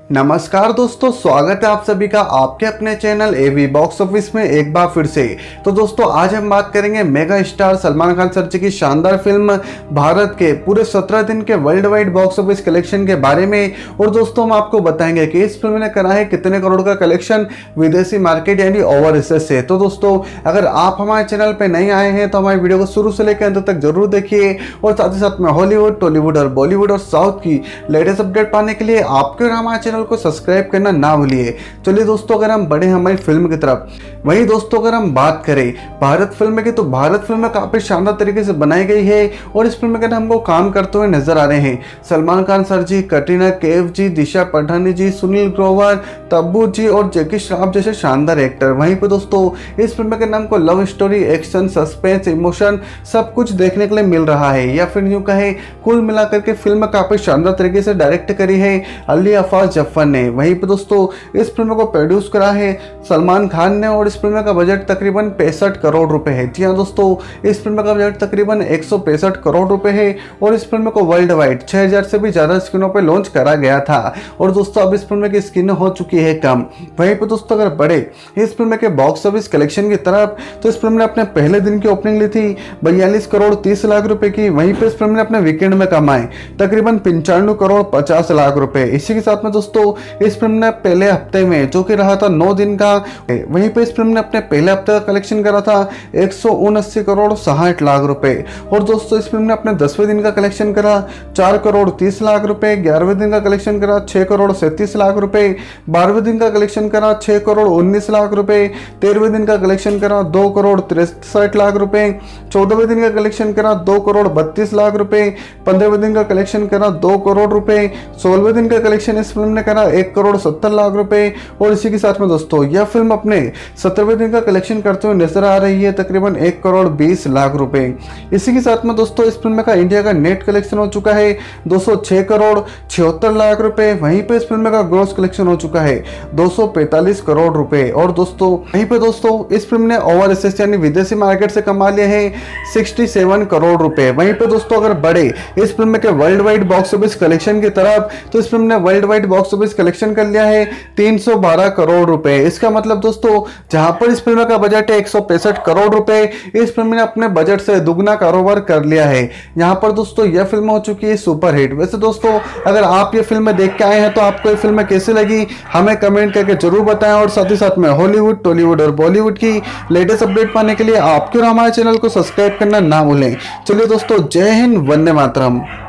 नमस्कार दोस्तों, स्वागत है आप सभी का आपके अपने चैनल एवी बॉक्स ऑफिस में एक बार फिर से। तो दोस्तों आज हम बात करेंगे mega star Salman Khan sir ji की शानदार फिल्म भारत के पूरे 17 दिन के world wide box office collection के बारे में। और दोस्तों हम आपको बताएंगे कि इस फिल्म ने करा है कितने करोड़ का कलेक्शन विदेशी मार्केट यानी ओवरसीज से। तो दोस्तों अगर आप हमारे चैनल पर नए आए हैं तो हमारे वीडियो को शुरू से लेकर अंत तक जरूर देखिए और साथ ही साथ में हॉलीवुड, टॉलीवुड और बॉलीवुड और साउथ की लेटेस्ट अपडेट पाने के लिए आपके और हमारे चैनल को सब्सक्राइब करना ना भूलिए। चलिए दोस्तों अगर हम बढ़े हमारी फिल्म की तरफ, वही दोस्तों अगर हम बात करें भारत फिल्म की तो भारत फिल्म काफी शानदार तरीके से बनाई गई है और इस फिल्म के अंदर हमको काम करते हुए नजर आ रहे हैं सलमान खान सर जी, कटरीना कैफ जी, दिशा पटानी जी, सुनील ग्रोवर, तब्बू जी और जैकी श्रॉफ जैसे शानदार एक्टर। वहीं पे दोस्तों इस फिल्म के नाम को love story, action, suspense, emotion सब कुछ देखने के लिए मिल रहा है, या फिर यूं कहे कुल मिलाकर के फिल्म काफी शानदार तरीके से डायरेक्ट करी है अली अफाज जफर ने। वहीं पे दोस्तों इस फिल्म को प्रोड्यूस करा है सलमान खान ने और इस फिल्म का बजट तकरीबन 65 करोड़ रुपए है। जी हाँ दोस्तों, इस फिल्म का बजट तकरीबन 165 करोड़ रुपए है और इस फिल्म को वर्ल्ड वाइड 6000 से भी ज्यादा स्क्रीनों पर लॉन्च करा गया था और दोस्तों अब इस फिल्म की स्क्रीन हो चुकी है कम। वहीं पे दोस्तों अगर बढ़े इस फिल्म के बॉक्स ऑफिस कलेक्शन की तरफ तो इस फिल्म ने अपने पहले दिन की ओपनिंग ली थी 42 करोड़ 30 लाख रुपए की। वहीं पे इस फिल्म ने अपने वीकेंड में कमाए तकरीबन 95 करोड़ 50 लाख रुपए। इसी के साथ में दोस्तों इस फिल्म ने पहले हफ्ते में जो कि रहा था 9 दिन का, वहीं पे इस फिल्म ने अपने पहले हफ्ते का कलेक्शन करा था 179 करोड़ 60 लाख रुपए। और दोस्तों इस फिल्म ने अपने 10वें दिन का कलेक्शन करा 4 करोड़ 30 लाख रुपए, 11वें दिन का कलेक्शन करा 6 करोड़ 37 लाख रुपए, 12वें दिन का कलेक्शन करा 6 करोड़ 19 लाख रुपए, 13वें दिन का कलेक्शन करा 2 करोड़ 63 लाख रुपए, 14वें दिन का कलेक्शन करा 2 करोड़ 32 लाख रुपए, 15वें दिन का कलेक्शन करा 2 करोड़ रुपए, 16वें दिन का कलेक्शन इस फिल्म ने करा 1 करोड़ 70 लाख रुपए। और इसी के साथ में दोस्तों यह फिल्म अपने 17वें दिन का कलेक्शन करते हुए नजर आ रही है तकरीबन 1 करोड़ 20 लाख रुपए। इसी के साथ में दोस्तों इस फिल्म का इंडिया का नेट कलेक्शन हो चुका है 206 करोड़ 76 लाख रुपए। वहीं पे इस फिल्म का ग्रॉस कलेक्शन हो चुका है 245 करोड़ रुपए। और दोस्तों वहीं पे दोस्तों इस फिल्म ने ओवरसीज यानी विदेशी मार्केट से कमा लिए हैं 67 करोड़ रुपए। वहीं पे दोस्तों अगर बढ़े इस फिल्म के world wide box office collection की तरफ तो इस फिल्म ने world wide box office collection कर लिया है 312 करोड़ रुपए। इसका मतलब दोस्तों जहां पर इस फिल्म का बजट है 165 करोड़ रुपए, इस फिल्म ने अपने बजट से दुगना कारोबार कर लिया है। यहां पर दोस्तों यह फिल्म हो चुकी है सुपरहिट। वैसे दोस्तों अगर आप ये फिल्म देख के आए हैं तो आपको ये फिल्म कैसी लगी हमें कमेंट करके जरूर बताएं और साथ ही साथ में हॉलीवुड, टॉलीवुड और बॉलीवुड की लेटेस्ट अपडेट पाने के लिए आपके और हमारे चैनल को सब्सक्राइब करना ना भूलें। चलिए दोस्तों, जय हिंद, वंदे मातरम।